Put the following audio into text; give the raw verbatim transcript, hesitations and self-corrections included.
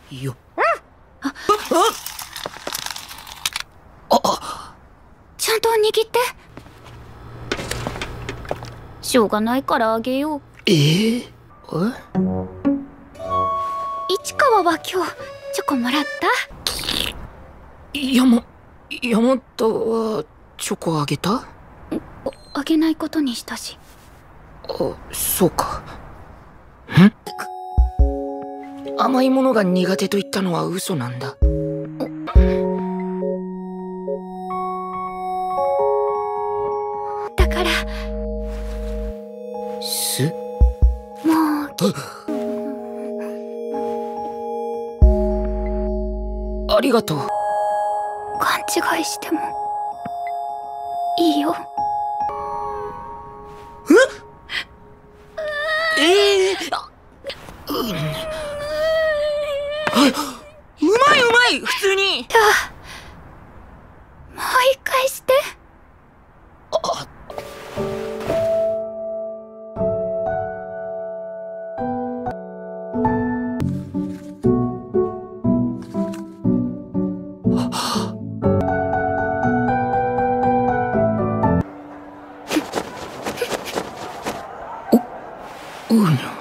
よっ。あああちゃんと握って。しょうがないからあげよう。 えー、え市川は今日チョコもらった？ 山山田はチョコあげた？ あげないことにしたし。 あ、そうか。ん？甘いものが苦手と言ったのは嘘なんだ。 だからすもうきありがとう。 勘違いしてもいいよ。 ええー、あ、うん、あ、うまいうまい、普通に。 じゃあもう一回して。 あ、お、うん。